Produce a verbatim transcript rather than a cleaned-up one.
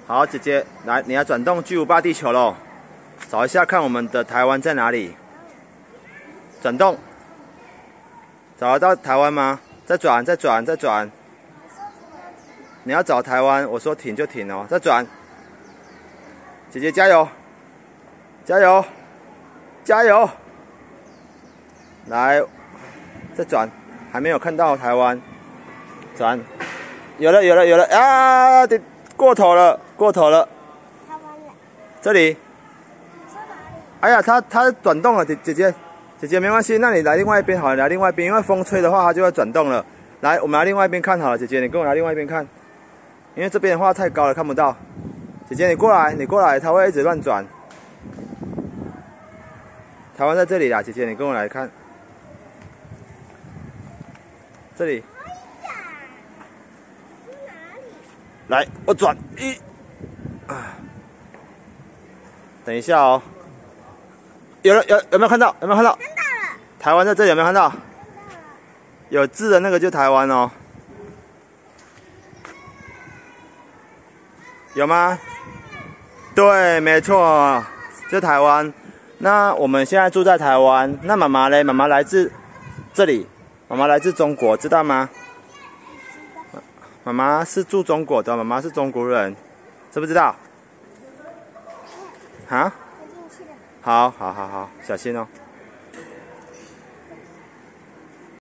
好，姐姐，来，你要转动巨无霸地球喽，找一下看我们的台湾在哪里。转动，找得到台湾吗？再转，再转，再转。你要找台湾，我说停就停哦，再转。姐姐加油，加油，加油！来，再转，还没有看到台湾，转，有了，有了，有了啊！得过头了，过头了。台湾了。这里。你说哪里？哎呀，它它转动了，姐姐姐，姐姐没关系，那你来另外一边好了，来另外一边，因为风吹的话，它就会转动了。来，我们来另外一边看好了，姐姐，你跟我来另外一边看，因为这边的话太高了，看不到。姐姐，你过来，你过来，它会一直乱转。台湾在这里啦，姐姐，你跟我来看。这里。来，我转一，啊，等一下哦。有了，有有没有看到？有没有看到？看到了。台湾在这里有没有看到？看到了。有字的那个就台湾哦。有吗？对，没错，就台湾。那我们现在住在台湾，那妈妈嘞？妈妈来自这里，妈妈来自中国，知道吗？妈妈是住中国的，妈妈是中国人，知不知道？啊？好，好，好，好，小心哦。